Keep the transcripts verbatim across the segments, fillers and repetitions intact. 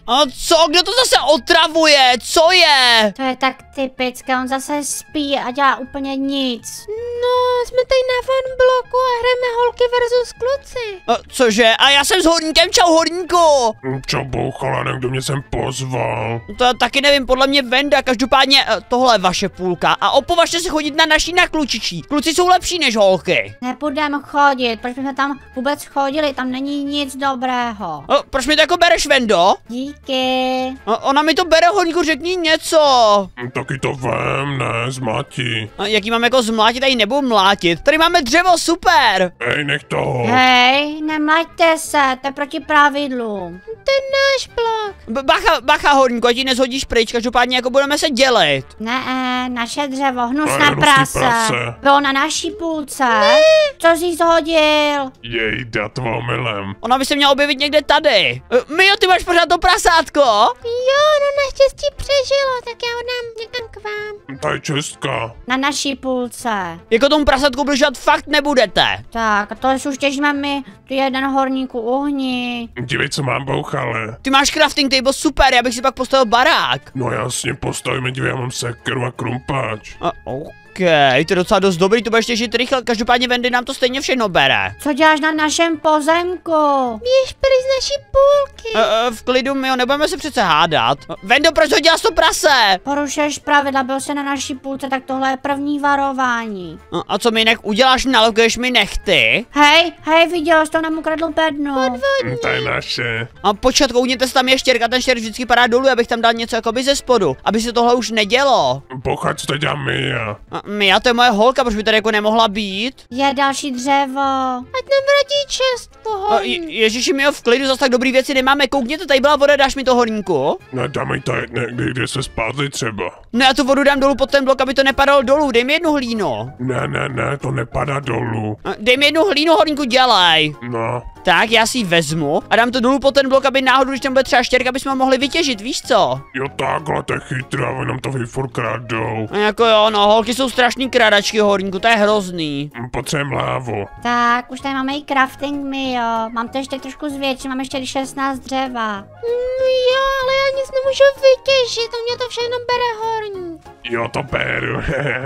A co? Kdo to zase otravuje? Co je? To je tak typické, on zase spí a dělá úplně nic. No, jsme tady na fan bloku a hrajeme holky versus kluci. A, cože? A já jsem s horníkem, čau horníku. Čau bouchalane, kdo mě sem pozval? To já taky nevím, podle mě Venda, každopádně tohle je vaše půlka a opovažte se chodit na naší na klučičí. Kluci jsou lepší než holky. Nebudeme chodit, proč jsme tam vůbec chodili, tam není nic dobrého. A, proč mi to jako bereš, Vendo? Díky. A, ona mi to bere, horníku, řekni něco. Taky to vem, ne, zmati. A jaký mám jako zmlátit, tady nebudu mlátit. Tady máme dřevo, super. Ej, nech toho. Hej, nemlaďte se, to je proti pravidlům. To je náš blok. B bacha, bacha, horníku, ať ji nezhodíš pryč, každopádně jako budeme se dělit. Ne, naše dřevo, hnusné Ne, hnusný prase. prase. Bylo na naší půlce. Ne. Co jsi zhodil? Jej, dat omylem. Ona by se měla objevit někde tady. E, Mio, ty máš pořád to prasátko? Jo, no naštěstí přežilo, tak já ho dám někam k vám. To je čistka. Na naší půlce. Jako tomu prasátku bližovat fakt nebudete. Tak, a to už těžíme my, tu jeden horníku uhni. Dívej, co mám, bouchale. Ty máš crafting table, super, já bych si pak postavil barák. No jasně, postavíme, dívej, já mám sekeru a krumpáč. A, OK, to je docela dost dobrý, to budeš těžit rychle, každopádně Wendy nám to stejně všechno bere. Co děláš na našem pozemku? Běž pryč z naší půlky. E, e, v klidu, Mio, nebudeme se přece hádat. Vendo, proč ho děláš to prase? Porušuješ pravidla, byl se na naší půlce, tak tohle je první varování. A, a co mi jinak uděláš, nalokuješ mi nechty? Hej, hej, viděl jsi to, nám ukradl bednu. Hm, to je naše. A počkat, koukněte se, tam je štěrka, ten štěrk vždycky padá dolů, abych tam dal něco jakoby ze spodu, aby se tohle už nedělo. Boucha, co to dělám my já? A Mia, to je moje holka, proč by tady jako nemohla být? Je další dřevo. Ať nám vrátí čest, A, pohodlí. je, Ježiši, Mio, v klidu, zase tak dobrý věci nemáme, koukněte, tady byla voda, dáš mi to, horníku? Ne, dáme jí tady někdy, kde se spadli třeba. No já tu vodu dám dolů pod ten blok, aby to nepadalo dolů, dej mi jednu hlínu. Ne, ne, ne, to nepadá dolů. A, Dej mi jednu hlínu, horníku, dělej. No. Tak, já si ji vezmu a dám to dolů pod ten blok, aby náhodou, když tam bude třeba štěrka, aby jsme ho mohli vytěžit, víš co? Jo, takhle, to je chytrá, oni nám to furt kradou. A jako jo, no, holky jsou strašný kradačky, horníku, to je hrozný. Hm, Potřebujeme lávu. Tak, už tady máme i crafting, mi jo. Mám to ještě trošku zvětšit, mám ještě šestnáct dřeva. Mm, jo, ale já nic nemůžu vytěžit, to mě to všechno bere horník. Jo, to beru.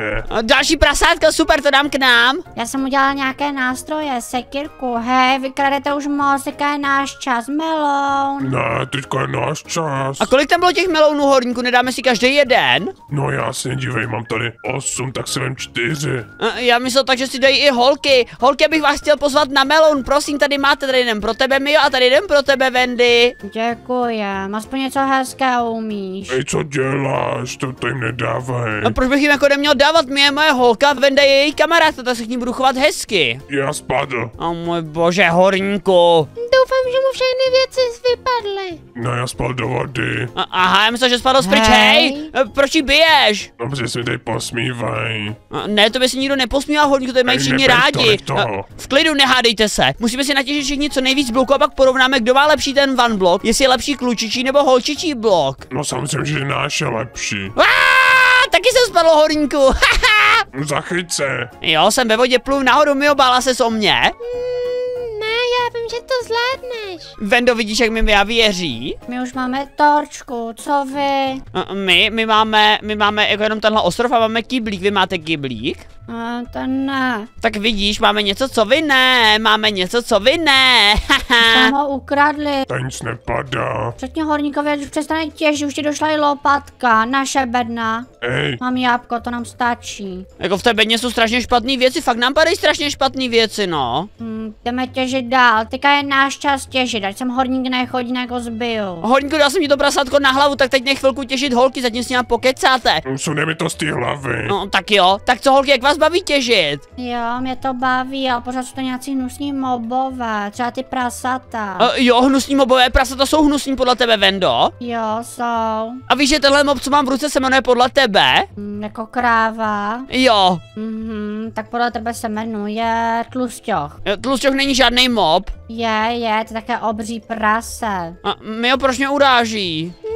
A další prasátka, super, to dám k nám. Já jsem udělala nějaké nástroje, sekírku, hej, vykradete už moc, teďka je náš čas, meloun. Ne, teďka je náš čas. A kolik tam bylo těch melounů, horníku, nedáme si každý jeden? No jasně, dívej, mám tady osm, tak si vem čtyři. A já myslel tak, že si dají i holky. Holky, abych vás chtěl pozvat na meloun, prosím, tady máte, tady jeden pro tebe, Mio, a tady jeden pro tebe, Wendy. Děkujem, aspoň něco hezkého umíš. Ej, co děláš? To, to jim nedávej. A proč bych jim jako neměl dávat, Mia je moje holka, Wenda je její kamarád, tak se k ní budu chovat hezky. Já spadl. O můj bože, horníku. Doufám, že mu všechny věci vypadly. No, já spadl do vody. A, aha, já myslel, že spadl zpryč, Hej. hej. E, Proč jí biješ? No, protože se mi tady posmívají. A ne, to by si nikdo neposmíval, horníku, to je mají Ej, všichni neber to, rádi. nech toho. A v klidu, nehádejte se. Musíme si natěžit všichni co nejvíc bloků a pak porovnáme, kdo má lepší ten van blok, jestli je lepší klučičí nebo holčičí blok. No, samozřejmě, že náš je lepší. Aaaa, taky jsem spadl, horníku. Zachyť se. Jo, jsem ve vodě, pluv nahoru, Mio, bála ses o mě. Mm, ne, já vím, že to zvládneš. Vendo, vidíš, jak mi Mia věří? My už máme torčku, co vy? A my, my máme, my máme jako jenom tenhle ostrov a máme kyblík, vy máte kyblík? A to ne. Tak vidíš, máme něco, co vy ne, máme něco, co vy ne, Tam ho ukradli. Tady nic nepadá. Řekni horníkovi, ať už přestane těžit, už ti došla i lopatka, naše bedna. Ej, Mám jabko, to nám stačí. Jako v té bedně jsou strašně špatné věci, fakt nám padají strašně špatné věci, no. Hm, jdeme těžit dál, teďka je náš čas těžit, ať sem horník nechodí, jako zbiju. Horníku, dal jsem ti to prasátko na hlavu, tak teď nech chvilku těžit holky, zatím s ním pokecáte. sunej mi to z té hlavy. No, tak jo, tak co holky, jak vás baví těžit? Jo, mě to baví, ale pořád jsou to nějací hnusní mobové, třeba ty prasata. Uh, jo, hnusní mobové prasata jsou hnusní podle tebe, Vendo. Jo, jsou. A víš, že tenhle mob, co mám v ruce, se jmenuje podle tebe? Hm, jako kráva. Jo. Mhm, tak podle tebe se jmenuje tlusťoch. Tlusťoch není žádný mob. Je, je, to je také obří prase. A Mio, proč mě uráží? Hm,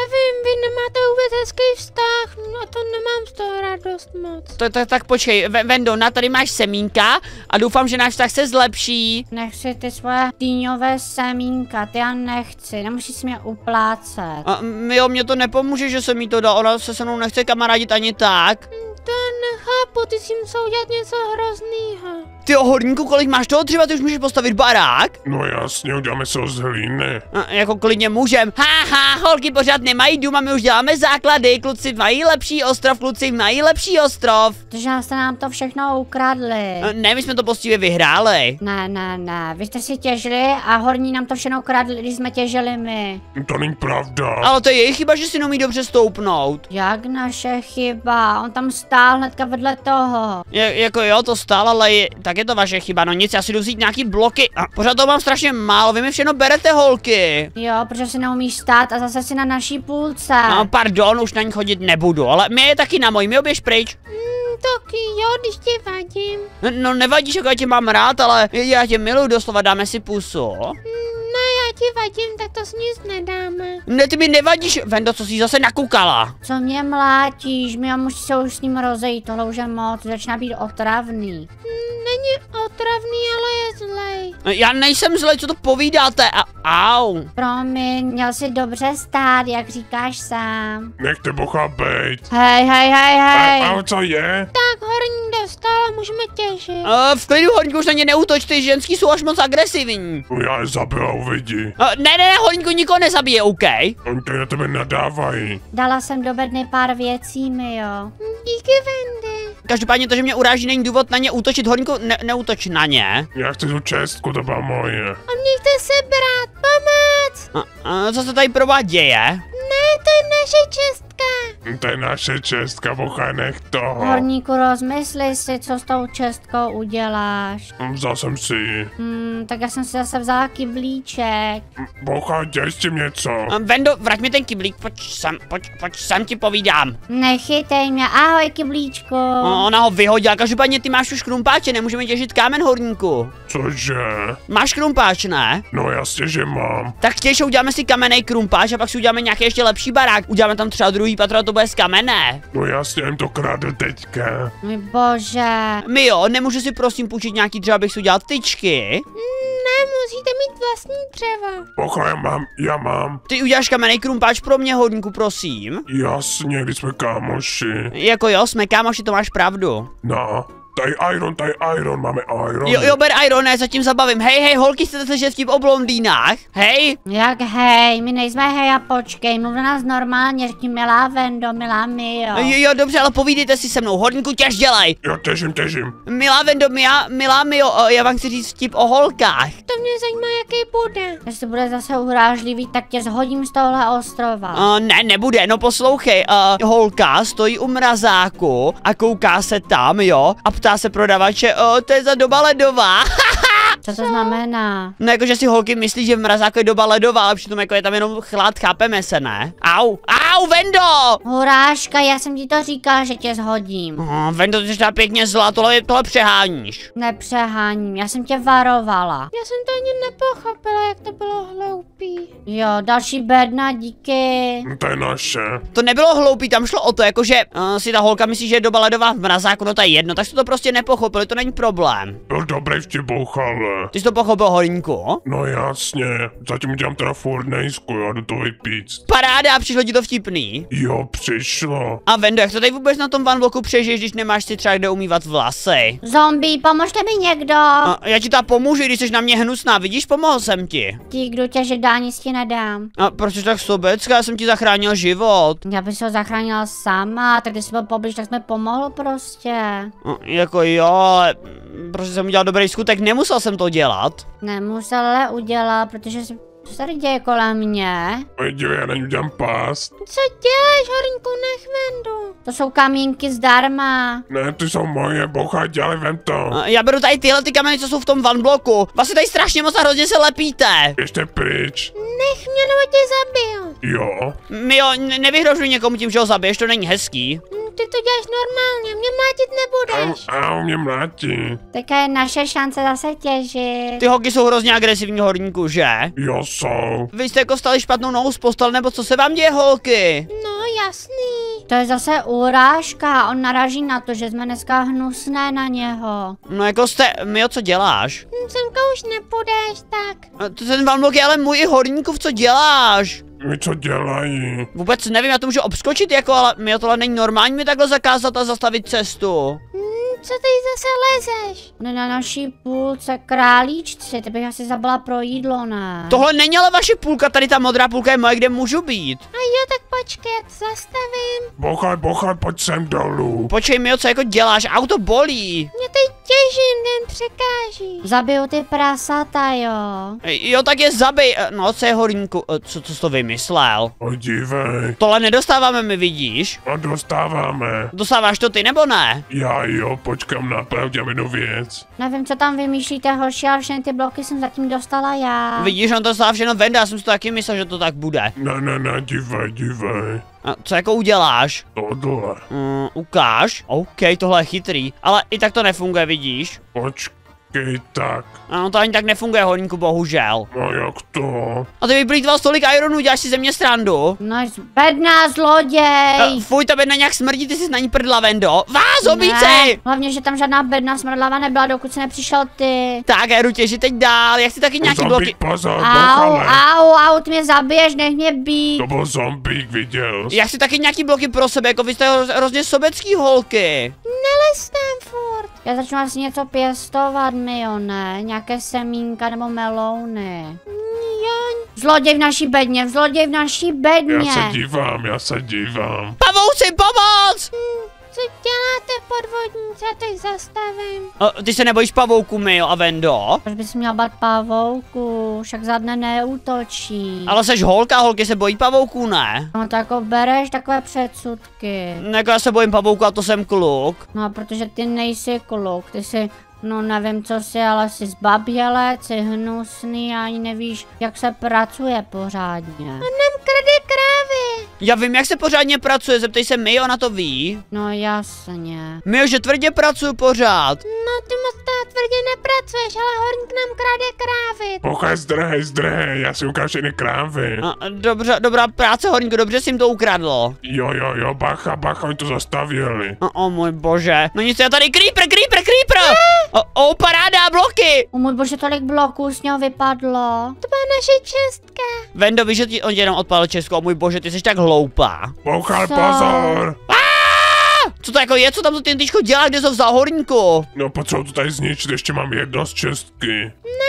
nevím, vy nemáte vůbec hezký vztah, no to nemám z toho radost moc. To, to, tak počkej, V- Vendo, na tady máš semínka a doufám, že náš vztah se zlepší. Nechci ty svoje týňové semínka, ty já nechci, nemusíš si mě uplácet. A, Mio, mě to nepomůže, že jsem jí to dal, ona se se mnou nechce kamarádit ani tak. To nechápu, ty si musel udělat něco hroznýho. Ty horníku, kolik máš toho dřeva, ty už můžeš postavit barák? No jasně, uděláme se z hlíny. A, jako klidně můžem. Haha, holky pořád nemají dům a my už děláme základy, kluci mají lepší ostrov, kluci mají lepší ostrov. Protože jste nám to všechno ukradli. A, ne, my jsme to poctivě vyhráli. Ne, ne, ne, vy jste si těžili a horní nám to všechno ukradli, když jsme těžili my. To není pravda. Ale to je jejich chyba, že si neumí dobře stoupnout. Jak naše chyba, on tam stál hnedka vedle toho. Je, jako jo, to stálo, ale je, tak je to vaše chyba, no nic, já si jdu vzít nějaký bloky. A pořád to mám strašně málo, vy mi všechno berete, holky. Jo, protože si neumíš stát a zase si na naší půlce. No, pardon, už na ní chodit nebudu, ale mě je taky na můj, mi oběž pryč. Mm, taky jo, když ti vadím. No, no nevadíš, jako já tě mám rád, ale já tě miluju, doslova dáme si pusu. No já ti vadím, tak to s nic nedáme. Ne, ty mi nevadíš, Vendo, co jsi zase nakoukala? Co mě mlátíš, my musí se už s ním rozejít, tohle už je moc, začíná být otravný. Není otravný, ale je zlej. Já nejsem zlej, co to povídáte, a au. Promiň, měl si dobře stát, jak říkáš sám. Nechte boha bejt. Hej, hej, hej, hej. A, ale co je? Tak horní dostala, můžeme těšit. Uh, v klidu, horníku, už na ně neútoč, ty ženský jsou až moc agresivní. No já je zabila, uvidí. Uh, ne, ne, ne, horníku, nikoho nezabije, OK? Oni tady na tebe nadávají. Dala jsem do bedny pár věcí, mi jo. Díky, Wendy. Každopádně to, že mě uráží, není důvod na ně útočit, horníku, ne, neútoč na ně. Já chci tu čestku, to byla moje. A mě chce sebrat, pomoc. Uh, uh, co se tady pro vás děje? Ne, to je naše čestka. To je naše čestka, boha, nech toho. Horníku, rozmysli si, co s tou čestkou uděláš. Vzal jsem si ji. Hmm, tak já jsem si zase vzala kyblíček. Boha, děj s tím něco. Uh, Vendo, vrať mi ten kyblík, pojď sem, pojď, pojď sem, ti povídám. Nechytej mě, ahoj kyblíčku. Uh, ona ho vyhodila, každopádně ty máš už krumpáče, nemůžeme těžit kámen, horníku. Cože? Máš krumpáč, ne? No jasně, že mám. Tak těž uděláme si kamenný krumpáč a pak si uděláme nějaký ještě lepší barák. Uděláme tam třeba druhý patro a to bude z kamene. No jasně, jim to kradl teďka. Můj bože. My jo, nemůžu si prosím půjčit nějaký dřeva, abych si udělal tyčky? Ne, musíte mít vlastní dřevo. Boha, já mám, já mám. Ty uděláš kamenný krumpáč pro mě, hodníku, prosím. Jasně, když jsme kámoši. Jako jo, jsme kámoši, to máš pravdu. No, tady iron, tady iron, máme iron. Jo, jo, ber iron, ne, zatím zabavím. Hej, hej, holky, chcete slyšet vtip o blondýnách? Hej? Jak hej, my nejsme hej a počkej, mluv na nás normálně, řekni milá Vendo, milá Mio. Jo, jo, dobře, ale povídejte si se mnou, hodníku, těž dělej. Jo, těžím, těžím. Milá Vendo, milá, milá Mio, o, já vám chci říct vtip o holkách. To mě zajímá, jaký bude. Jestli bude zase urážlivý, tak tě zhodím z tohle ostrova. Uh, ne, nebude, no poslouchej, uh, holka stojí u mrazáku a kouká se tam, jo, a ptá se prodavače, uh, to je za doba ledová. Co to znamená? No jakože si holky myslí, že v mrazáku je doba ledová, ale přitom jako je tam jenom chlad, chápeme se, ne? Au, au, Vendo! Huráška, já jsem ti to říkal, že tě zhodím. Uh, Vendo, ty jsi tam pěkně zlá, tohle, tohle přeháníš. Nepřeháním, já jsem tě varovala. Já jsem to ani nepochopila, jak to bylo hloupý. Jo, další bedna, díky. No, to je naše. To nebylo hloupý, tam šlo o to, jakože uh, si ta holka myslí, že je doba ledová v mrazáku, no to je jedno, tak jsi to prostě nepochopili, to není problém. Byl dobrý vtip, bouchale. Ty jsi to pochopil, horníku? No jasně, zatím udělám teda furt nejsku, jo, jdu to vypít. Paráda, přišlo ti to vtipný. Jo, přišlo. A Vendo, jak to tady vůbec na tom vanbloku přežiješ, když nemáš si třeba kde umývat vlasy? Zombie, pomožte mi někdo. A já ti ta pomůžu, když jsi na mě hnusná, vidíš, pomohl jsem ti. Ty, kdo tě žedá, nic ti nedám. A proč jsi tak sobecká, já jsem ti zachránil život. Já bych se ho zachránila sama, tak když jsi byl poblíž, tak jsme pomohl prostě. A, jako jo, ale protože jsem udělal dobrý skutek, nemusel jsem to dělat. Nemusel ale udělat, protože se, co se tady děje kolem mě? Oj, dívej, já na ní udělám pást. Co děláš, horníku, nech Vendu? To jsou kamínky zdarma. Ne, ty jsou moje, boha, dělej, vem to. A já beru tady tyhle ty kameny, co jsou v tom vanbloku. Vlastně tady strašně moc a hrozně se lepíte. Běžte pryč. Nech mě, nebo tě zabiju. Jo. My jo, ne- nevyhrožuj někomu tím, že ho zabiješ, to není hezký. ty to děláš normálně, mě mlátit nebudeš. A, a mě mlátí. Teďka je naše šance zase těžit. Ty holky jsou hrozně agresivní, horníku, že? Jo, jsou. Vy jste jako stali špatnou nohu z postele, nebo co se vám děje, holky? No jasný. To je zase urážka, on naráží na to, že jsme dneska hnusné na něho. No jako jste, Mio, co děláš? Semka už nepůjdeš, tak. To ten vám je ale můj horníkův, co děláš? My co dělají? Vůbec nevím, já to můžu obskočit jako, ale Mio, tohle není normální mi takhle zakázat a zastavit cestu. Hmm, co ty zase lezeš? On je na naší půlce králíčci, ty bych asi zabila pro jídlo, ne? Tohle není ale vaše půlka, tady ta modrá půlka je moje, kde můžu být. A jo, tak počkej, já to zastavím. Bochaj, bochaj, pojď sem dolů. Počkej, Mio, co jako děláš? Auto bolí. Mě teď těžím, ten překáží. Zabiju ty prasata, jo. Jo, tak je zabij. No, co je horníku? Co, co jsi to vymyslel? Podívej. Tohle nedostáváme my, vidíš? A dostáváme. Dostáváš to ty nebo ne? Já jo, počkám na pravdě jednu věc. Nevím, co tam vymýšlíte, hoši, ale všechny ty bloky jsem zatím dostala já. Vidíš, on to dostává všechno Venda, já jsem si to taky myslel, že to tak bude. Ne, ne, ne, dívej, dívej. A co jako uděláš? Tohle. Mm, ukáž? OK, tohle je chytrý. Ale i tak to nefunguje, vidíš? Počkej, tak. Ano, to ani tak nefunguje, horníku, bohužel. No jak to? A ty vyplýtval tolik ironů, děláš si ze mě srandu? No, bedná zloděj. Uh, fuj, ta bedna nějak smrdí, ty jsi na ní prdla, Vendo. Vás, obici! Ne, hlavně, že tam žádná bedna smrdlava nebyla, dokud se nepřišel ty. Tak, já jdu těžit teď dál, já chci taky nějaký Zombík, bloky. pozor, Au, bochale. au, au, ty mě zabiješ, nech mě být. To byl zombík, viděl jsi? Já chci taky nějaký bloky pro sebe, jako vy jste hroz, hrozně sobecký holky. Nelez tam furt. Já začnu asi něco pěstovat, Mio, ne? Nějaké semínka nebo melouny. Jo. Zloděj v naší bedně, zloděj v naší bedně. Já se dívám, já se dívám. Pavouci, pomoc! Hm, co děláte, podvodníci? Já teď zastavím. O, ty se nebojíš pavouku, Mio a Vendo? Proč bys měl bát pavouku? Však za dne neútočí. Ale seš holka, holky se bojí pavouků, ne? No to jako bereš takové předsudky. Jako já se bojím pavouku a to jsem kluk. No protože ty nejsi kluk, ty jsi, no nevím co jsi, ale jsi zbabělec, jsi hnusný a ani nevíš, jak se pracuje pořádně. On nám krade krávy. Já vím, jak se pořádně pracuje, zeptej se Mio, ona to ví. No jasně. Mio, že tvrdě pracuju pořád. No ty moc teda tvrdě nepracuješ, ale horník nám krade krávy. Bochaj, zdrhej, zdrhej, já si ukážu všechny krávy. A, dobře, dobrá práce, horníku, dobře jsi jim to ukradlo. Jo, jo, jo, bacha, bacha, oni to zastavili. O, o můj bože. No nic, já tady creeper, creeper, creeper! O, o, paráda, bloky! O můj bože, tolik bloků z něho vypadlo. To byla naše čestka. Vendo, víš, že ti on jenom odpadl Česko, o můj bože, ty jsi tak hloupá. Bochal, Co? pozor. Co to jako je, co tam to ten tyčko dělá, kde jsi vzal horníku? No potřebuji to tady zničit, ještě mám jedno z čestky.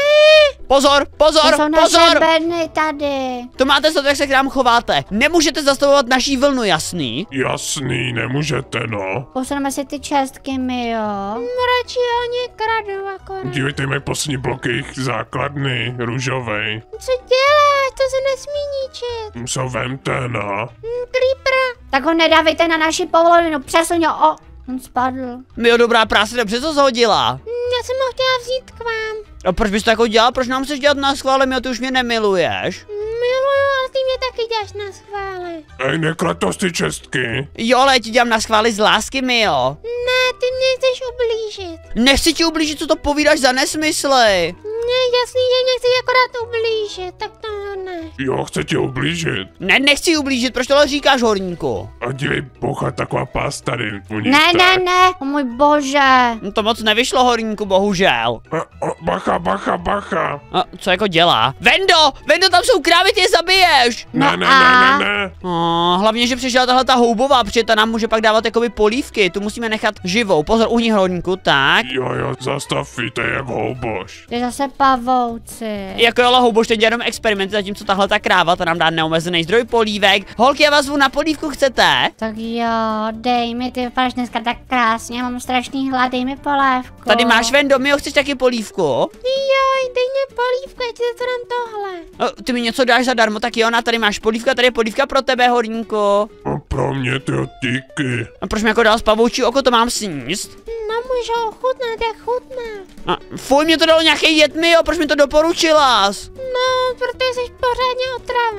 Pozor, To pozor, jsou naše pozor! bedny tady. To máte se, jak se k nám chováte. Nemůžete zastavovat naší vlnu, jasný? Jasný, nemůžete, no. Posuneme si ty čestky, Mio. Radši oni kradou akorát. Dívejte, mají poslední bloky jejich základny, růžovej. Co děláš? To se nesmí ničit. Co vemte, no. Hm, creeper. Tak ho nedávejte na naši povolinu, přesuň ho. O, on spadl. Mio, dobrá práce, dobře to zhodila. Hm, já jsem ho chtěla vzít k vám. A proč bys to jako dělal? Proč nám chceš dělat na schvále, Mio, ty už mě nemiluješ? Miluju, ale ty mě taky děláš na schvále. Ej, neklad to z ty čestky. Jo, ale já ti dělám na schvály z lásky, Mio. Ne, ty mě chceš ublížit. Nechci ti ublížit, co to povídáš za nesmysly. Ne, jasný, že mě chceš akorát ublížit, tak to ne. Jo, chce tě ublížit. Ne, nechci ublížit, proč tohle říkáš, horníku? A dívej, bocha, taková pás tady. Ne, ne, ne, o můj bože. No to moc nevyšlo, horníku, bohužel. A, a, bacha, bacha, bacha. A co jako dělá? Vendo! Vendo, tam jsou krávy, ty je zabiješ! No Ne, ne, a? ne, ne, ne. Oh, hlavně, že přišla tahle ta houbová, protože ta nám může pak dávat jakoby polívky, tu musíme nechat živou. Pozor, uhni, horníku, tak. Jo, jo, zastav, to je jak houboš. Ty zase pavouci. Jako jo, ale houboš teď jenom experimenty, zatímco tahle ta kráva, ta nám dá neomezený zdroj polívek. Holky, já vás zvu na polívku, chcete? Tak jo, dej mi, ty vypadáš dneska tak krásně, mám strašný hlad, dej mi polévku. Tady máš, Vendo, Mio, chceš taky polívku? Joj, dej mi polívku, já ti to dám tohle. O, ty mi něco dáš zadarmo, tak jo, na tady máš polívka, tady je polívka pro tebe, horníku. A pro mě ty díky. A proč mi jako dal z pavoučí oko, to mám sníst? No můžou chutnat, jak chutná. A fuj, mě to dalo nějaký jed, Mio, proč mi to doporučila? No, protože jsi pořádně otravnej.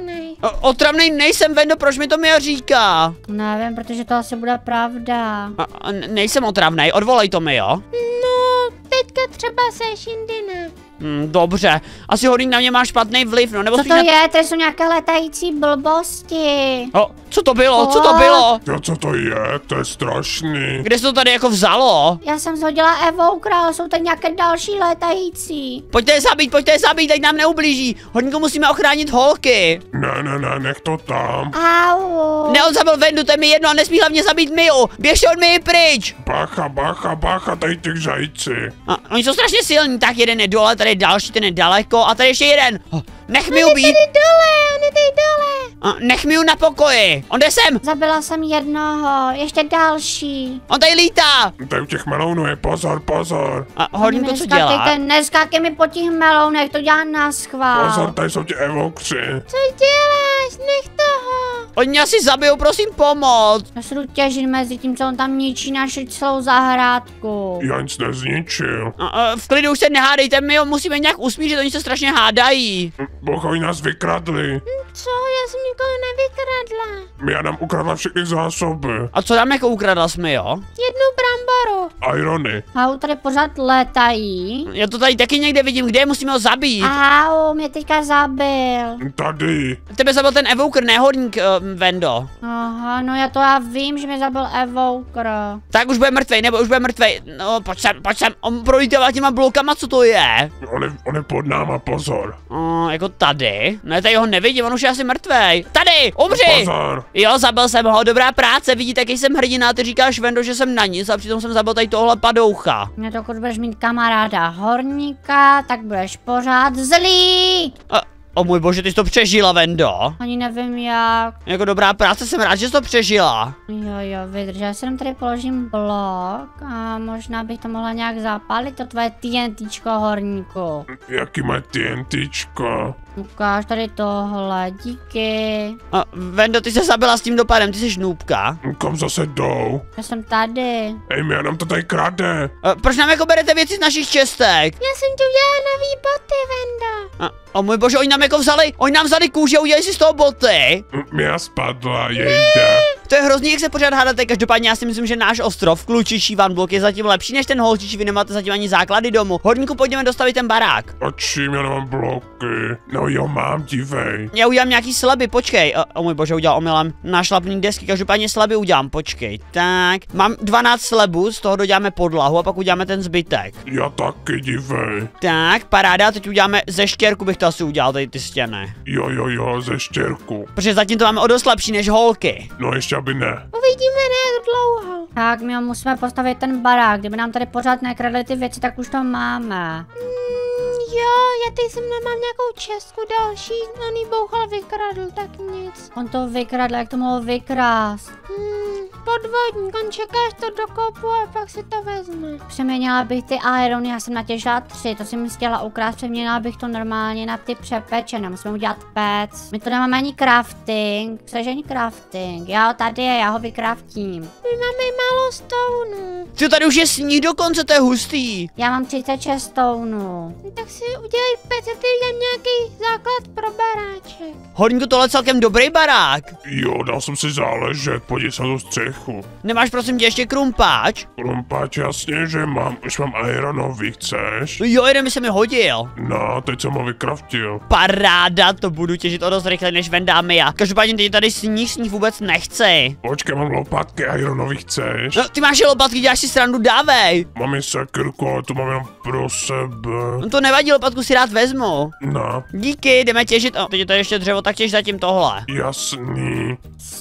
O, otravnej nejsem, Vendo, proč mi to Mia říká? Nevím, protože to asi bude pravda. A, a nejsem otravnej, odvolej to mi, jo? No, teďka třeba seš, jindy ne. Hm, dobře, asi Horník na mě má špatný vliv, no nebo Co spíš to na... je? To jsou nějaké letající blbosti. O, co to bylo, co to bylo? Jo, co to je? To je strašný. Kde se to tady jako vzalo? Já jsem zhodila Evokra, ale jsou tady nějaké další letající. Pojďte je zabít, pojďte je zabít, ať nám neublíží. Horníku, musíme ochránit holky. Ne, ne, ne, nech to tam. Au. Ne, on zabil Vendu, to je mi jedno a nesmí hlavně zabít Miu. Běžte od Mii pryč. Bacha, bacha, bacha, tady ty žajci. A, oni jsou strašně silní, tak jeden je dole, tady je další, ten je daleko a tady ještě jeden. Oh, nech Miu být. Tady dole, on je tady dole. A, nech Miu na pokoji. On jde sem. Zabila jsem jednoho, ještě další. On tady lítá. Tady u těch melounů je pozor, pozor. A Horníku, co dělá? Neskákejte, neskákej mi po těch melounech, to dělá na schvál. Pozor, tady jsou ti evokři. Co děláš? Nech toho. Oni mě asi zabijou, prosím pomoc. Já se jdu těžit mezi tím, co on tam ničí naši celou zahrádku. Já nic nezničil. A, a, v klidu už se nehádejte, my ho musíme nějak usmířit, oni se strašně hádají. Boha, oni nás vykradli. Co? Já jsem nikoho nevykradla. Mia nám ukradla všechny zásoby. A co tam jako ukradla jsme, jo? Jednu bramboru. Irony. Au, tady pořád letají. Já to tady taky někde vidím, kde je, musíme ho zabít. Au, mě teďka zabil. Tady. Tebe zabil ten Evoker, ne Horník, uh, Vendo. Aha, no já to já vím, že mě zabil Evoker. Tak už bude mrtvej, nebo už bude mrtvej. No, pojď sem, pojď sem, on prolítává těma blokama, co to je? On je, on je pod náma, pozor. Uh, jako tady? Ne, tady ho nevidím, on už je asi mrtvej. Tady, umři! Pozor. Jo, zabil jsem ho, dobrá práce, vidíte, jaký jsem hrdina, ty říkáš, Vendo, že jsem na nic a přitom jsem zabil tady tohle padoucha. Mě to, když budeš mít kamaráda Horníka, tak budeš pořád zlý. A, o můj bože, ty jsi to přežila, Vendo. Ani nevím jak. Jako dobrá práce, jsem rád, že jsi to přežila. Jo, jo, vydrž, já si jenom tady položím blok a možná bych to mohla nějak zapálit, to tvoje TNTčko Horníku. Jaký má TNTčko? Ukáž tady tohle, díky. A, Vendo, ty se zabila s tím dopadem, ty jsi nůbka. Kam zase jdou? Já jsem tady. Ej, Mia nám to tady krade. A, proč nám jako berete věci z našich čestek? Já jsem tu udělala nový boty, Vendo. A, o můj bože, oni nám jako vzali, oni nám vzali kůži a udělali si z toho boty. Mia spadla, jejda. To je hrozný, jak se pořád hádáte, každopádně já si myslím, že náš ostrov, klučičí Van Blok, je zatím lepší než ten holčičí, vy nemáte zatím ani základy domu. Horníku, pojďme dostavit ten barák. A čím já nemám bloky? No jo, mám, dívej. Já udělám nějaký sleby, počkej. O, o můj bože, udělal omylem nášlapný desky, každopádně sleby udělám, počkej. Tak, mám dvanáct slebů, z toho doděláme podlahu a pak uděláme ten zbytek. Já taky, dívej. Tak, paráda, teď uděláme ze štěrku, bych to asi udělal, tady ty stěny. Jo, jo, jo, ze štěrku. Protože zatím to máme o dost lepší než holky. No ještě aby ne. Uvidíme, ne jak dlouho. Tak, my musíme postavit ten barák, kdyby nám tady pořád nekradli ty věci, tak už to máme. Mm, jo, já teď jsem nemám nějakou čestku další, on jí bouchal vykradl, tak nic. On to vykradl, jak to mohl vykrást? Hmm, podvodník, on čeká, až to dokopu a pak si to vezme. Přeměnila bych ty irony, já jsem natěžila tři, to jsem mi chtěla ukrást, přeměnila bych to normálně na ty přepečené, musíme udělat pec. My to nemáme ani crafting, což ani crafting, já ho tady je, já ho vykraftím. My máme málo stounů. Ty tady už je sníh dokonce, to je hustý. Já mám třicet šest stounů. Tak si udělej pec a ty udělám nějaký základ pro baráček. Horníku, tohle je celkem dobrý barák. Jo, dal jsem si záležet, podívej se na tu střechu. Nemáš prosím tě ještě krumpáč? Krumpáč, jasně, že mám, už mám ironový, chceš? Jo, jeden by se mi hodil. No, teď jsem ho vykraftil. Paráda, to budu těžit o dost rychle než Venda a Mia. Každopádně teď tady sníh, sníh vůbec nechci. Počkej, mám lopatky ironový, chceš? No, ty máš je lopatky, děláš si srandu, dávej. Mám i sekirku, ale tu mám jenom pro sebe. No to nevadí, lopatku si rád vezmu. No, Díky, jdeme těžit. O, teď je to ještě dřevo, tak těž zatím tohle. jasný.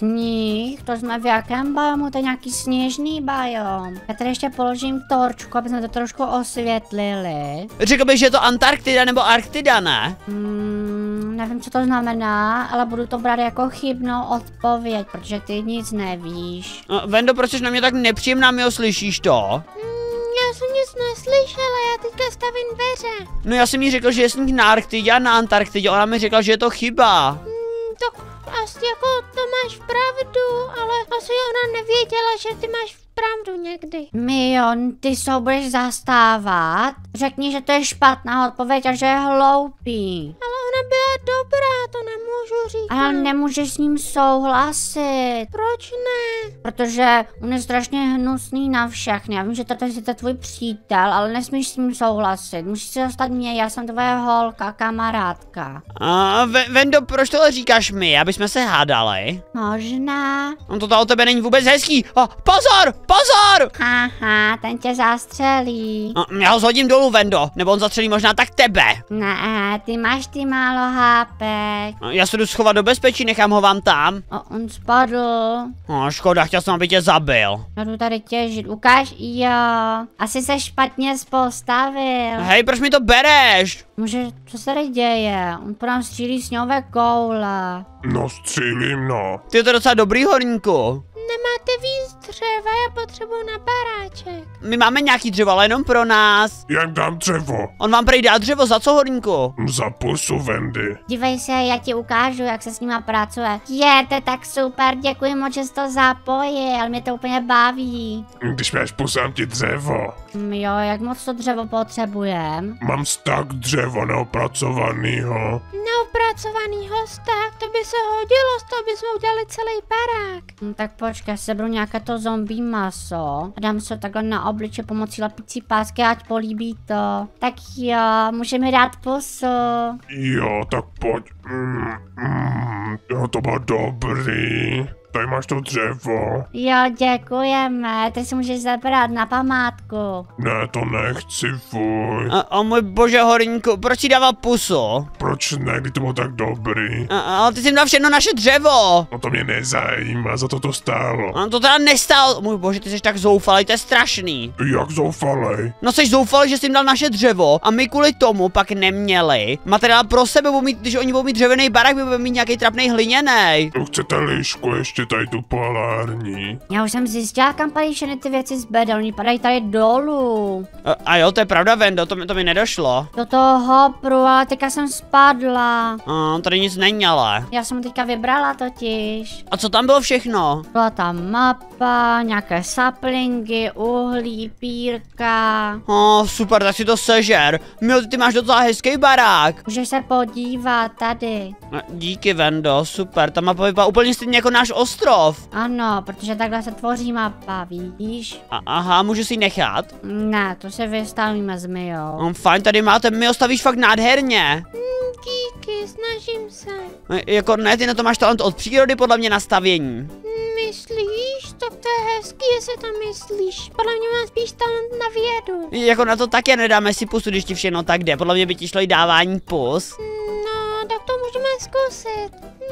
Sníh, to jsme v jakém biomu, to je nějaký sněžný biom. Já tady ještě položím torčku, aby jsme to trošku osvětlili. Řekl bych, že je to Antarktida nebo Arktida, ne? Hmm, nevím, co to znamená, ale budu to brát jako chybnou odpověď, protože ty nic nevíš. No, Vendo, proč jsi na mě tak nepříjemná, Mio, slyšíš to? Hmm, já jsem nic neslyšela, já teďka stavím dveře. No já jsem jí řekl, že je sníh na Arktidě a na Antarktidě, ona mi řekla, že je to chyba. Hmm, tak asi jako to máš pravdu, ale asi ona nevěděla, že ty máš pravdu někdy. Mion, ty se ho budeš zastávat? Řekni, že to je špatná odpověď a že je hloupý. Ale ona byla dobrá, to nemůžu říká. Ale nemůžeš s ním souhlasit. Proč ne? Protože on je strašně hnusný na všechny. Já vím, že to je tvůj přítel, ale nesmíš s ním souhlasit. Musíš se dostat mě, já jsem tvoje holka, kamarádka. A Ve- Vendo, proč tohle říkáš mi, aby jsme se hádali? Možná. On to o tebe není vůbec hezký. A, pozor, pozor! Haha, ten tě zastřelí. A, já ho zhodím dolů, Vendo, nebo on zatřelí možná tak tebe. Ne, ty máš ty málo hápek. A, já se jdu schovat do bezpečí, nechám ho vám tam. O, on spadl. No, škoda, chtěl jsem, aby tě zabil. Já jdu tady těžit, ukáž? Jo. Asi se špatně postavil. Hej, proč mi to bereš? Může, co se tady děje? On po nám střílí sněhové koule. No střílím, no. Ty je to docela dobrý, horníku. Nemáte víc dřeva, já potřebuji na baráček. My máme nějaký dřevo, ale jenom pro nás. Jak dám dřevo? On vám prý dá dřevo, za co, horníku? Za pusu, Wendy. Dívej se, já ti ukážu, jak se s nima pracuje. Je, to je tak super, děkuji moc, že jsi to zapojil, mě to úplně baví. Když máš pusám ti dřevo. Hm, jo, jak moc to dřevo potřebujem? Mám stak dřeva neopracovanýho. Neopracovaný hosták, to by se hodilo, z toho bychom udělali celý barák. Hm, tak počkej, sebru nějaké to zombie maso a dám se to takhle na obliče pomocí lepící pásky, ať políbí to. Tak jo, můžeme dát pusu. Jo, tak pojď. Mm, mm, jo, to bylo dobrý. Tady máš to dřevo. Jo, děkujeme, ty si můžeš zabrat na památku. Ne, to nechci, fuj. A, o můj bože, horníku, proč si dával pusu? Proč ne, když to bylo tak dobrý? A, ale ty jsi jim dal všechno naše dřevo. No to mě nezajímá, za to to stálo. A to teda nestálo. Můj bože, ty jsi tak zoufalý, to je strašný. Jak zoufalej. No jsi zoufalý, že jsi jim dal naše dřevo a my kvůli tomu pak neměli materiál pro sebe, budou mít, když oni budou mít dřevěný barák, my budeme mít nějaký trapnej hliněnej. Chcete lišku ještě tady tu polární? Já už jsem zjistila, kam padají všechny ty věci z bedel, oni padají tady dolů. A, a jo, to je pravda, Vendo, to mi, to mi nedošlo. Do toho hopru, ale teďka jsem spadla. A, tady nic není, ale. Já jsem ho teďka vybrala totiž. A co tam bylo všechno? Byla tam mapa, nějaké saplingy, uhlí, pírka. O, super, tak si to sežer. Mio, ty máš docela hezký barák. Můžeš se podívat tady. A, díky, Vendo, super, ta mapa vypadá úplně stejně jako náš ostrov. Ano, protože takhle se tvoří mapa, víš? A, aha, můžu si ji nechat? Ne, to se vystavíme s Mijou. No, fajn, tady máte, Mio, stavíš fakt nádherně. Hmm, díky, snažím se. E, jako ne, ty na to máš talent od přírody, podle mě, na stavění. Hmm, myslíš? Tak to je hezký, jestli to myslíš. Podle mě mám spíš talent na vědu. Jako na to také nedáme si pusu, když ti všechno tak jde. Podle mě by ti šlo i dávání pus. Hmm, no, tak to můžeme zkusit.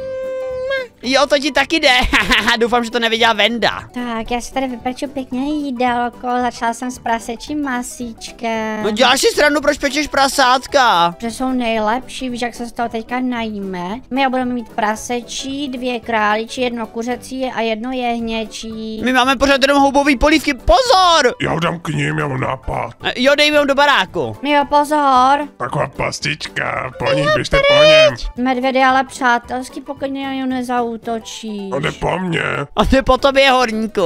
Hmm, Jo, to ti taky jde. Doufám, že to neviděla Venda. Tak, já si tady vypeču pěkně jídelko, začala jsem s prasečím masíčkem. No děláš si srandu, proč pečeš prasátka? Že jsou nejlepší, víš, jak se z toho teďka najíme. My budeme mít prasečí, dvě králičí, jedno kuřecí a jedno jehněčí. My máme pořád jenom houbový polívky, pozor! Já ho dám k ním, já mám nápad. E, Jo, dej mi ho do baráku. Jo, pozor! Taková pastička, po ní, běžte po něm. Medvěd je ale přátelský, pokud něj nezautočíš. On jde po mně. A ty po tobě, horníku.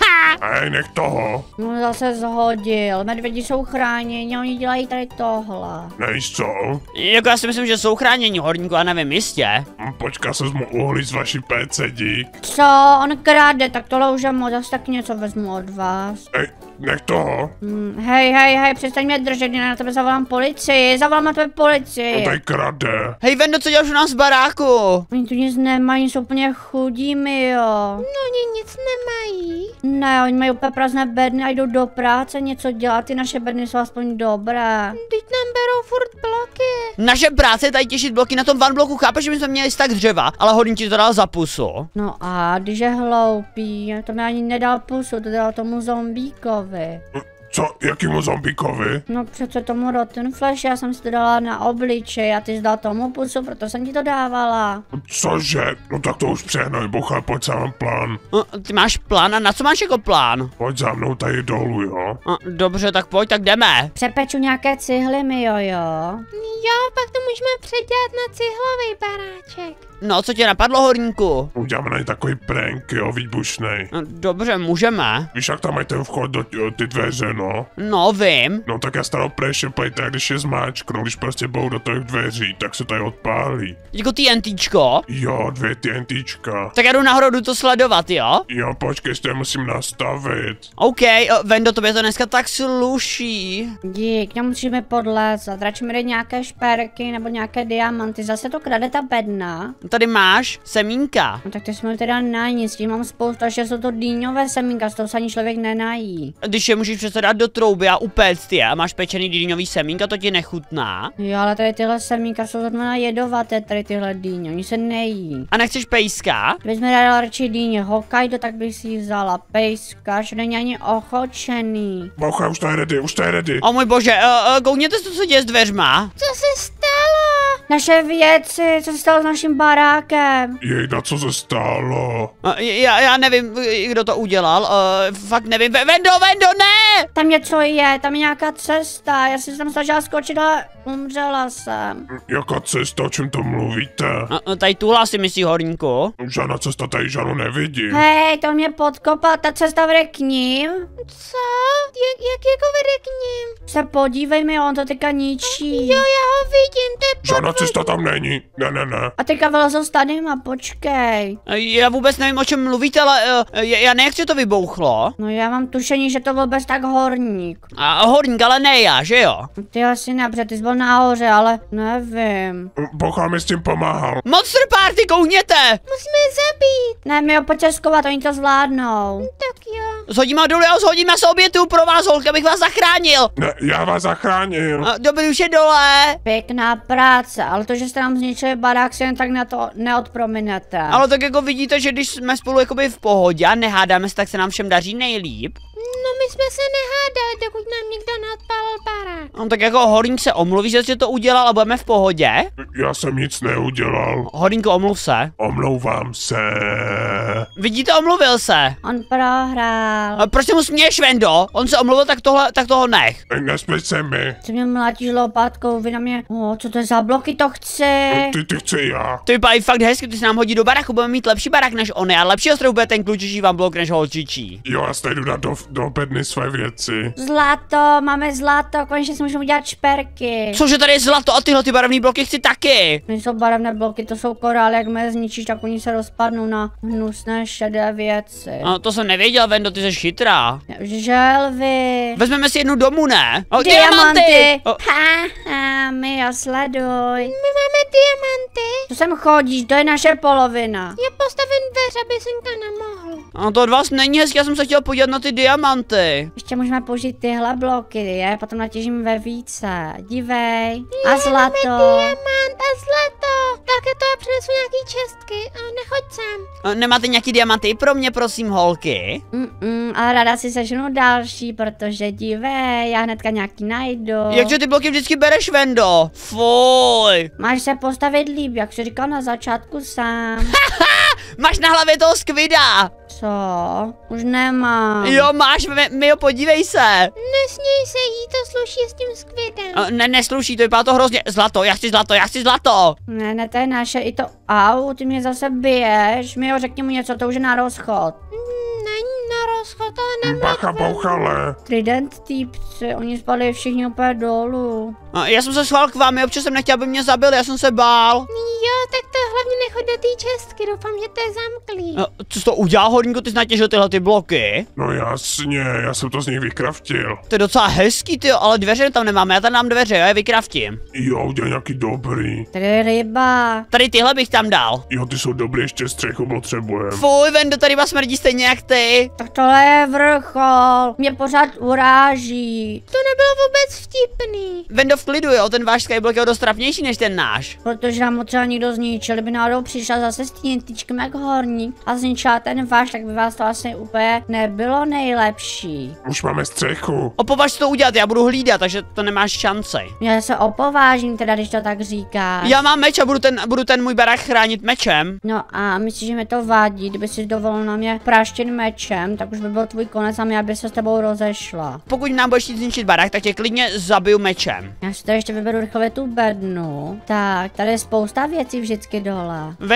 Ej, nech toho. No zase zhodil, medvědi jsou chráněni, oni dělají tady tohle. Nejsou. Jako já si myslím, že jsou chráněni, horníku, a nevím jistě. Hm, Počká se mu uhlí z vaší péce, dík. Co? On krade, tak tohle už je moc, zase tak něco vezmu od vás. Ej, nech toho. Hmm, hej, hej, hej, přestaň mě držet, já na tebe zavolám policii, zavolám na tebe On policii. tady krade. Hej, Vendo, co děláš u nás v baráku? Oni tu nic nemají, jsou úplně chudí, mi jo. no, oni nic nemají. Ne, oni mají úplně prázdné bedny a jdou do práce něco dělat, ty naše bedny jsou aspoň dobré. Teď nám berou furt bloky. Naše práce je tady těšit bloky na tom van bloku, chápeš, že my jsme měli stak dřeva, ale hodně ti to dal za pusu. No a když je hloupý, to mi ani nedal pusu, to dal tomu zombíkovi. Co, jakýmu zombíkovi? No přece tomu Rotten Flash, já jsem si to dala na obličej a ty jsi dal tomu pusu, proto jsem ti to dávala. Cože? No tak to už přehnaj, bocha, pojď za mám plán. No, ty máš plán, a na co máš jako plán? Pojď za mnou tady dolů, jo? No, dobře, tak pojď, tak jdeme. Přepeču nějaké cihly, mi jo, jo. Jo, pak to můžeme předělat na cihlový baráček. No, co tě napadlo, horníku? Uděláme na ně takový prank, jo, výbušnej. No, dobře, můžeme. Víš, jak tam mají ten vchod do ty dveře, no. No, vím. No tak já stalo prešepajte, když je zmáčknu, když prostě budou do těch dveří, tak se tady odpálí. Jako TNTčko. Jo, dvě TNTčka. Tak já jdu nahoru, jdu to sledovat, jo? Jo, počkej, ještě je musím nastavit. OK, o, Vendo, tobě to dneska tak sluší. Dík, nemusíme podlézat, radši mi dej nějaké šperky nebo nějaké diamanty, zase to krade ta bedna. Tady máš semínka. No tak ty jsme teda najít, s tím mám spoustu, že jsou to dýňové semínka, z toho se ani člověk nenají. Když je můžeš přece dát do trouby a upéct je a máš pečený dýňový semínka, to ti nechutná. Jo, ale tady tyhle semínka jsou zrovna jedovaté, tady tyhle dýně, oni se nejí. A nechceš pejska? Kdybych mi dala radši dýně Hokkaido, tak bych si ji vzala. Pejska, že není ani ochočený. Boucha, už to je ready, už to je ready. O můj bože, uh, uh, koukněte se, co děje s dveřma. Co se stalo? Naše věci, co se stalo s naším barákem? Jejda, co se stalo? Uh, já, já nevím, kdo to udělal, uh, fakt nevím. Vendo, Vendo, ne! Tam něco je, tam je nějaká cesta, já jsem se tam snažila skočit, ale umřela jsem. Jaká cesta, o čem to mluvíte? Uh, uh, tady tuhle si myslí horníku. Žádná cesta tady žádnou nevidím. Hej, to mě podkopal, ta cesta vede k ním. Co? Jak, jak jako vede k ním? Se podívej mi, on to teďka ničí. Jo, já ho vidím, to je Žádná cesta tam není. Ne, ne, ne. A teďka vylezl s tadyma, počkej. Uh, já vůbec nevím, o čem mluvíte, ale uh, já, já nevím, jak se to vybouchlo. No já mám tušení, že to byl bez tak horník. A horník, ale ne já, že jo? Ty asi ne, protože ty jsi byl nahoře, ale nevím. Boucha mi s tím pomáhal. Monster Party, koukněte! musíme je zabít. Ne, my ho pojďte skovat, oni to zvládnou. Tak jo. Zhodím ho dolů, já ho zhodím, já se obětuju pro vás, holky, abych vás zachránil. Ne, já vás zachránil. Uh, dobrý, už je dole. Pěkná práce, ale to, že jste nám zničili barák, si jen tak na to neodprominete. Ale tak jako vidíte, že když jsme spolu jakoby v pohodě a nehádáme se, tak se nám všem daří nejlíp. No my jsme se nehádali, dokud nám někdo neodpálil barák. No tak jako horník se omluví, že jsi to udělal a budeme v pohodě. Já jsem nic neudělal. Horníku, omluv se. Omlouvám se. Vidíte, omluvil se. On prohrál. A proč se mu směješ, Vendo? On se omluvil, tak, tohle, tak toho nech. Nesměj se mi. Ty mě mlátíš lopatkou, vy na mě, o, co to je za bloky, to chci. Ty, ty chci já. To vypadá fakt hezky, ty se nám hodí do baraku, budeme mít lepší barák než on, a lepší ostrov bude ten klučičí vám blok než holčičí. Jo, já si jdu dát do, do bedny své věci. Zlato, máme zlato, konečně si můžeme udělat šperky. Cože tady je zlato a tyhle ty barevné bloky chci taky. Nejsou barevné bloky, to jsou korály, jak mě zničíš, tak oni se rozpadnou na hnusné šedé věci. No, to jsem nevěděl, Vendo, ty jsi chytrá. Želvy. Vezmeme si jednu domů, ne? O, Diamanty. O, Ha, ha, my jo, sleduj. My máme diamanty. Tu sem chodíš, to je naše polovina. Já postavím dveře, aby Synka nemohl. no to od vás není hezky, já jsem se chtěl podívat na ty diamanty. Ještě můžeme použít tyhle bloky, je? Potom natěžíme ve více. Dívej. A zlato. Diamant a zlato. Tak je to, já přinesu nějaký čestky. A nechoď sem. O, nemáte nějaký diamanty pro mě, prosím, holky? Mm-mm, ale ráda si seženu další, protože dívej, já hnedka nějaký najdu. Jakže ty bloky vždycky bereš, Vendo? Fuj. Máš se postavit líp, jak jsi říkal na začátku sám. Máš na hlavě toho skvida. Co? Už nemám. Jo, máš, mi, mi jo, podívej se. Nesměj se jí, to sluší s tím skvidem. O, ne, nesluší, to vypadá to hrozně. Zlato, já chci zlato, já chci zlato. Ne, ne, to je naše, i to, au, ty mě zase biješ, mi jo, řekni mu něco, to už je na rozchod. Mm, Není na rozchod, ale Bacha, bouchale. Trident týpci, oni spadli všichni úplně dolů. O, já jsem se schvál k vám, občas jsem nechtěl, aby mě zabili, já jsem se bál. Jo, tak to hlavně nechoď do té čestky, doufám, že to je zamklý. O, co jsi to udělal, horníku, ty jsi natěžil tyhle ty bloky? No jasně, já jsem to z nich vykraftil. To je docela hezký, ty, ale dveře tam nemáme, já tam dám dveře, já je vykraftím. Jo, udělej nějaký dobrý. Tady je ryba. Tady tyhle bych tam dal. Jo, ty jsou dobrý, ještě střechu potřebujem. Fuj, Vendo, tady vás smrdí stejně jak ty. Tak tohle je vrchol, mě pořád uráží. To nebylo vůbec vtipný. Vendo, v klidu, jo, ten váš skyblock je dost trapnější než ten náš. Protože nám ho třeba někdo zničil, kdyby náhodou přišla zase s TNTčkem jak horník a zničila ten váš, tak by vás to asi úplně nebylo nejlepší. Už máme střechu. Opovaž to udělat, já budu hlídat, takže to nemáš šanci. Já se opovážím teda, když to tak říkáš. Já mám meč a budu ten, budu ten můj barák chránit mečem. No a myslíš, že mi to vadí, kdyby si dovolil na mě praštit mečem, tak už by byl tvůj konec a já by se s tebou rozešla. Pokud nám budeš chtít zničit barák, tak tě klidně zabiju mečem. Já si to ještě vyberu rychle tu bednu. Tak, tady je spousta věcí vždycky dole. Vendo,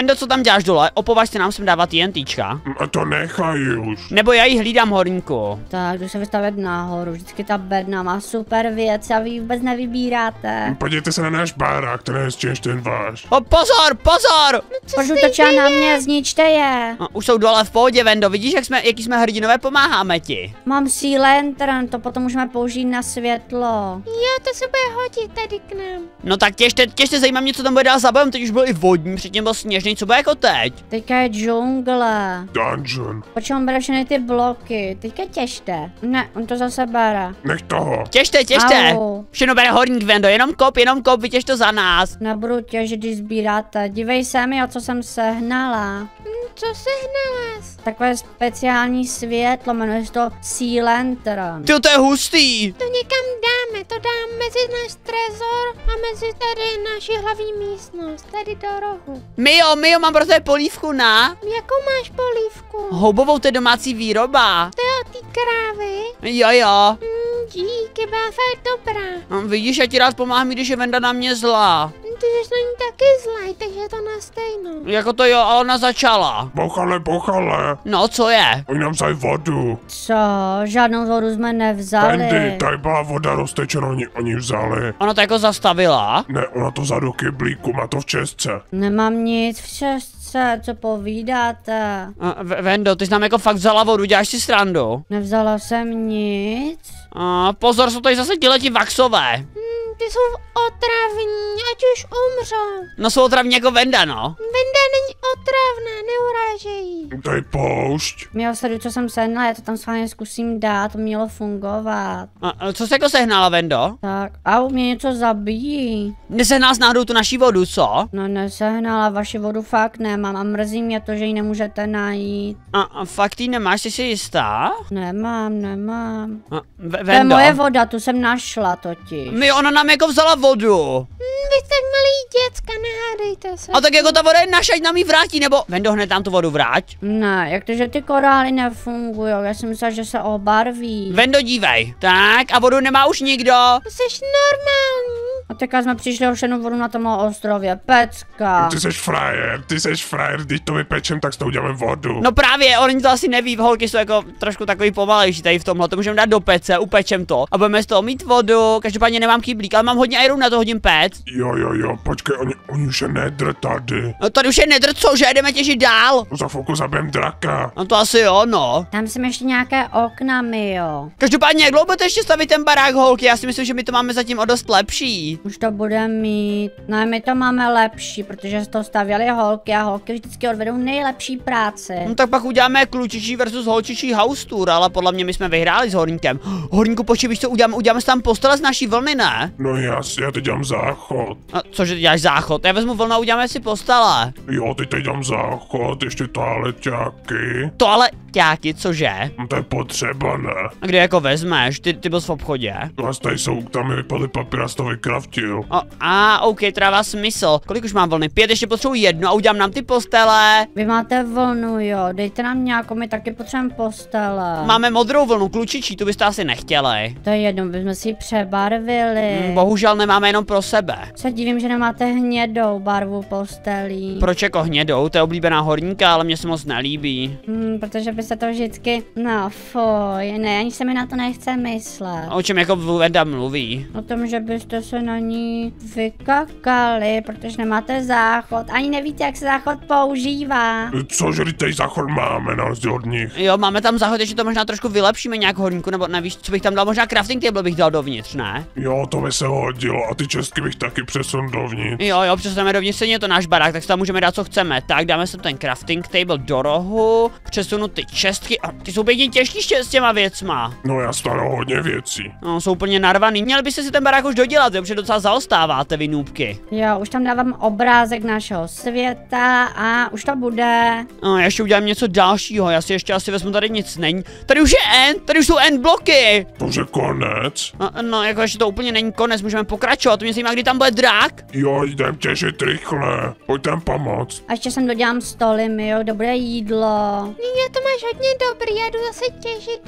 Vendo, co tam děláš dole? Opovaž se nám sem dávat TNTčka. A to nechají už. Nebo já ji hlídám, horníku. Tak, jdu se vystavit nahoru, vždycky ta bedna má super věc a vy ji vůbec nevybíráte. Podívejte se na náš barák, ten je hezčí než ten váš. O, pozor, pozor! Proč útočila na mě, zničte je. No, už jsou dole v pohodě, Vendo, vidíš, jak jsme, jaký jsme hrdinové, pomáháme ti. Mám Sea Lantern, to potom můžeme použít na světlo. Jo, to se bude hodit tady k nám. No tak těžte, těžte, zajímá mě, co tam bude dál za bojem, teď už byl i vodní, předtím byl sněžný, co bude jako teď? Teďka je džungle. Dungeon. Proč on bere všechny ty bloky? Teďka těžte. Ne, on to zase bere. Nech toho. Těžte, těžte. Au. Všechno bere horník, Vendo, jenom kop, jenom kop, vytěž to za nás. Nebudu těžit, když sbíráte. Dívej se mi, o co jsem sehnala. Hm, co sehnala? Takové speciální světlo, jmenuje se to Sea Lantern. Ty, to je hustý. To někam dáme, to dám mezi náš trezor a mezi tady naši hlavní místnost, tady do rohu. Mio, Mio, mám pro tebe polívku na. Jakou máš polívku? Houbovou, to je domácí výroba. To je od té krávy? Jo, jo. Hm, díky, byla fakt dobrá. No, vidíš, já ti rád pomáhám, když je Venda na mě zlá. Hm, ty jsi na ní taky zlej, takže je to na stejnou. Jako to jo, ale ona začala. Pochale, pochale. No, co je? Oni nám vzali vodu. Co? Žádnou vodu jsme nevzali. Bendy, tady byla voda roztečena, oni, oni vzali. Ona to jako zastavila. Ne, ona to vzala do kyblíku, má to v čestce. Nemám nic v šestce, co povídáte? A, V- Vendo, ty jsi nám jako fakt vzala vodu, děláš si srandu. Nevzala jsem nic. A, pozor, jsou tady zase ti vaxové. Hm, ty jsou otravní, ať už umřou. No jsou otravní jako Venda, no. Venda není otravná, neurážej jí. Tady poušť. Měl se, co jsem sehnala, já to tam s vámi zkusím dát, to mělo fungovat. A, a co jsi jako sehnala, Vendo? Tak, au, mě něco zabíjí. Nesehnal jsi náhodou tu naší vodu, co? No nesehnala, vaši vodu fakt nemám a mrzí mě to, že ji nemůžete najít. A, a fakt jí nemáš, jsi si jistá? Nemám, nemám. A, v- To je Vendo. moje voda, tu jsem našla totiž. Mi ona nám jako vzala vodu. Hm, vy jste malý děcka, nehádejte se. A tak jako ta voda je naša, ať nám ji vrátí, nebo Vendo, hned tam tu vodu vrať. Ne, jak to, že ty korály nefungují, já jsem myslela, že se obarví. Vendo, dívej. Tak, a vodu nemá už nikdo. Jsi normální. A teďka jsme přišli o všechnu vodu na tomhle ostrově, pecka. Ty seš frajer, ty seš frajer, když to vypečem, tak s toho uděláme vodu. No právě, oni to asi neví, holky jsou jako trošku takový pomalejší tady v tomhle, to můžeme dát do pece, upečem to a budeme z toho mít vodu, každopádně nemám kyblík, ale mám hodně iron, na to hodím pec. Jo, jo, jo, počkej, oni, oni už je nedr tady. No tady už je nedr, co, že jdeme těžit dál. No za chvilku zabijem draka. No to asi jo, no. Tam jsem ještě nějaké okna, jo. Každopádně, jak dlouho budete ještě stavit ten barák, holky, já si myslím, že my to máme zatím o dost lepší. Už to bude mít. No my to máme lepší, protože z toho stavěly holky a holky vždycky odvedou nejlepší práci. No tak pak uděláme klučičí versus holčičí house tour, ale podle mě my jsme vyhráli s horníkem. Horníku, počkej, víš co uděláme, uděláme si tam postele z naší vlny, ne? No jasně, já teď dělám záchod. A cože ty děláš záchod? Já vezmu vlnu a uděláme si postele. Jo, teď teď dělám záchod, ještě toaleťáky. Toaleťáky, cože? No to je potřeba, ne? A kde jako vezmeš? Ty, ty byl v obchodě. No a tady jsou, tam mi vypadly papír, já to vykraftil. O, a, OK, to dává smysl. Kolik už mám vlny? Pět, ještě potřebuji jednu a udělám nám ty postele. Vy máte vlnu, jo, dejte nám nějakou, my taky potřebujeme postele. Máme modrou vlnu, klučičí, tu byste asi nechtěli. To je jedno, bychom si ji přebarvili. Hm, bohužel nemáme jenom pro sebe. Se divím, že nemáte hnědou barvu postelí. Proč jako hnědou? To je oblíbená horníka, ale mně se moc nelíbí. Hmm, protože by se to vždycky, no fuj, ne, ani se mi na to nechce myslet. O čem jako Venda mluví? O tom, že byste se na ní vykakali, protože nemáte záchod. Ani nevíte, jak se záchod používá. Cože, teď tady záchod máme, na rozdíl od nich. Jo, máme tam záchod, ještě to možná trošku vylepšíme nějak horníku, nebo nevíš, co bych tam dal, možná crafting table bych dal dovnitř, ne? Jo, to by se hodilo a ty čestky bych taky přesunul dovnitř. Jo, jo, přesuneme dovnitř, stejně je to náš barák, tak si tam můžeme dát, co chceme. Tak dáme sem ten crafting table do rohu, přesunu ty čestky, a ty jsou pěkně těžký s těma věcma. No já stanu hodně věcí. No, jsou úplně narvaný, měli byste si ten barák už dodělat, jo, protože docela zaostáváte vy núbky. Jo, už tam dávám obrázek našeho světa a už to bude. No, já ještě udělám něco dalšího, já si ještě asi vezmu, tady nic není. Tady už je end, tady už jsou end bloky. To už je konec. No, no, jako ještě to úplně není konec, můžeme pokračovat, to mě zajímá, kdy tam bude drak. Jo, jdem těžit rychle. Pojď tam pomoct. A ještě sem dodělám stoly, mi jo, dobré jídlo. Jo, to máš hodně dobrý, já jdu zase těžit dál.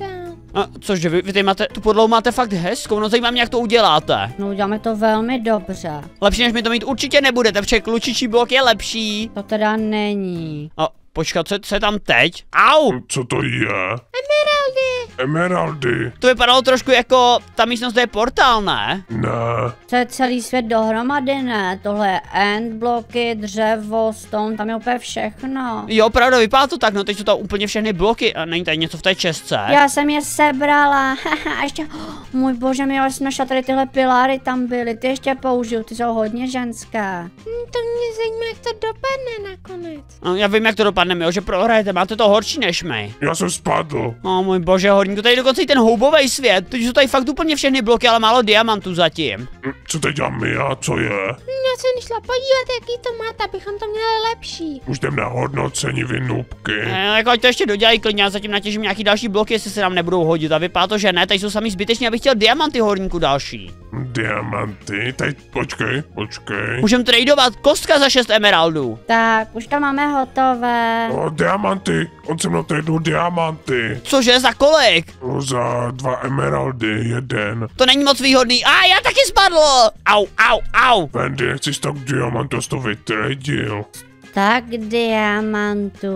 A cože, vy, vy tady máte, tu podlahu máte fakt hezkou, no zajímá mě, jak to uděláte. No uděláme to velmi dobře. Lepší než mi to mít určitě nebudete, protože klučičí blok je lepší. To teda není. A počkat, co, co je tam teď? Au! Co to je? Emeraldy. Emeraldy. To vypadalo trošku jako, ta místnost je portál, ne? Ne. To je celý svět dohromady, ne? Tohle je end bloky, dřevo, stone, tam je úplně všechno. Jo, pravda, vypadá to tak, no teď jsou to úplně všechny bloky a není tady něco v té čestce. Já jsem je sebrala, haha, ještě, oh, můj bože, my jsem našla tady tyhle piláry, tam byly, ty ještě použiju, ty jsou hodně ženské. Hm, to mě zajímá, jak to dopadne nakonec. No, já vím, jak to dopadne, jo, že prohrajete, máte to horší než my. Já jsem spadl. O můj bože, horníku, tady dokonce i ten houbový svět, teď jsou tady fakt úplně všechny bloky, ale málo diamantů zatím. Hm, Co teď dělám já? Co je? Hm, já jsem šla podívat, jaký to máte, abychom to měli lepší. Už jdem na hodnocení, vy nůbky. E, jako ať to ještě dodělají klidně, já zatím natěžím nějaký další bloky, jestli se nám nebudou hodit a vypadá to, že ne, tady jsou sami zbytečně, abych chtěl diamanty horníku další. Diamanty? Teď počkej, počkej. Můžem tradovat kostka za šest emeraldů. Tak, už to máme hotové. O, diamanty. On se mnou tradu diamanty. Cože, za kolik? O, za dva emeraldy, jeden. To není moc výhodný. A já taky spadl! Au, au, au! Wendy, nechceš tak diamantu, jsi to vytradil. Tak diamantu.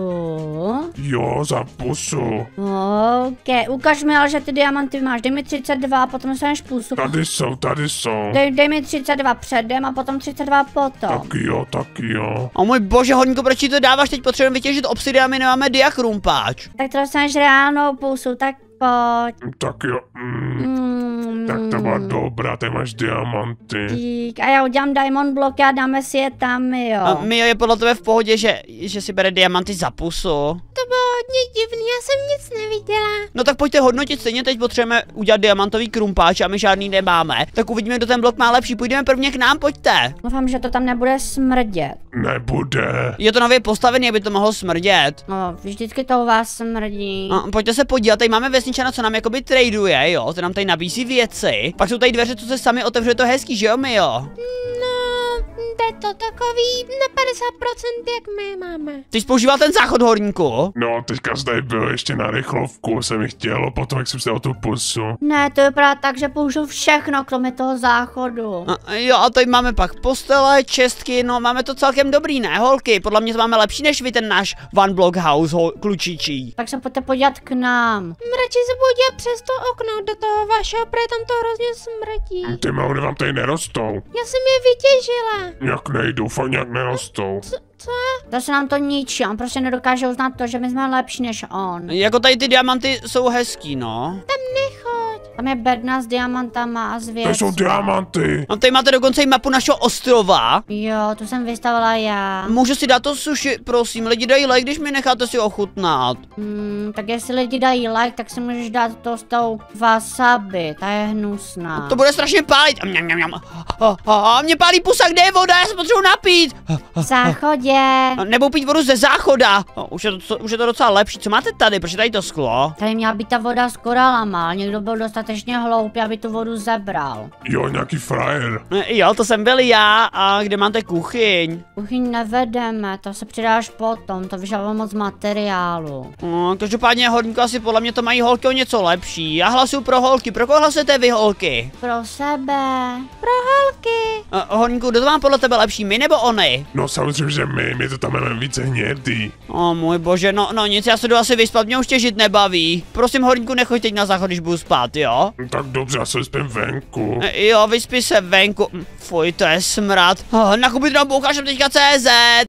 Jo, za pusu. OK, ukaž mi ale, že ty diamanty máš, dej mi třicet dva a potom dostaneš pusu. Tady jsou, tady jsou. Dej, dej mi třicet dva předem a potom třicet dva potom. Taky jo, taky jo. O můj bože, horníku, proč ti to dáváš? Teď potřebujeme vytěžit obsidian, my nemáme diakrumpáč. Tak to dostaneš reálnou pusu, tak pojď. Tak jo, mm, Mm, tak to byla dobrá, ty máš diamanty. dík. A já udělám diamond bloky a dáme si je tam, jo. A Mio, je podle tebe v pohodě, že, že si bere diamanty za pusu? To bylo hodně divný, já jsem nic neviděla. No tak pojďte hodnotit, stejně teď potřebujeme udělat diamantový krumpáč a my žádný nemáme. Tak uvidíme, kdo ten blok má lepší, půjdeme prvně k nám, pojďte. Doufám, že to tam nebude smrdět. Nebude. Je to nově postavený, aby to mohlo smrdět. No, vždycky to u vás smrdí. No, pojďte se podívat, tady máme vesničana, co nám jakoby traduje, jo, to nám tady nabízí věci. Pak jsou tady dveře, co se sami otevřou, je to hezký, že jo, Mio? No, je to takový na padesát procent, jak my máme. Ty jsi používal ten záchod, horníku? No, teďka jsi tady byl ještě na rychlovku, jsem mi chtěl, potom jak jsem si dal tu pusu. Ne, to vypadá tak, že použiju všechno, kromě toho záchodu. A, jo, a tady máme pak postele, čestky, no máme to celkem dobrý, ne, holky? Podle mě to máme lepší než vy, ten náš one block house, hol, klučičí. Tak se pojďte podívat k nám. Radši se podívat přes to okno do toho vašeho, protože tam to hrozně smrdí. Ty mouny vám tady nerostou. Já jsem je vytěžila. Jak nejdou, fakt nějak nerostou. Co? To se nám to ničí, on prostě nedokáže uznat to, že my jsme lepší než on. Jako tady ty diamanty jsou hezký, no. Tam nechoď. Tam je bedna s diamantama a s To věcmi. jsou diamanty. No tady máte dokonce i mapu našeho ostrova. Jo, tu jsem vystavila já. Můžu si dát to sushi, prosím, lidi dají like, když mi necháte si ochutnat. Hmm, tak jestli lidi dají like, tak si můžeš dát to s tou wasabi, ta je hnusná. To bude strašně pálit. A, mňam, mňam, mňam. A, a, a mě pálí pusa, kde je voda, já se potřebuji napít. V záchodě. A, nebo pít vodu ze záchoda. A, už, je to, co, už je to docela lepší. Co máte tady, proč je tady to sklo? Tady měla být ta voda s koralama, ale někdo byl dostatečně hloupý, aby tu vodu zabral. Jo, nějaký frajer. E, Jo, to jsem byl já. A kde máte kuchyň? Kuchyň nevedeme, to se přidáš potom, to vyžaduje moc materiálu. No, každopádně horníku asi podle mě to mají holky o něco lepší. Já hlasuju pro holky, pro koho hlasujete vy holky? Pro sebe. Pro holky. Uh, horníku, kdo to má podle tebe lepší, my nebo oni? No samozřejmě, že my, my to tam máme více hnědý. O můj bože, no, no nic, já se jdu asi vyspat, mě už těžit nebaví. Prosím horníku, nechoď teď na záchod, když budu spát, jo? Tak dobře, já se vyspím venku. E, jo, vyspí se venku. Hm, Fuj, to je smrad. Oh, nakupit na bouchačem teďka C Z.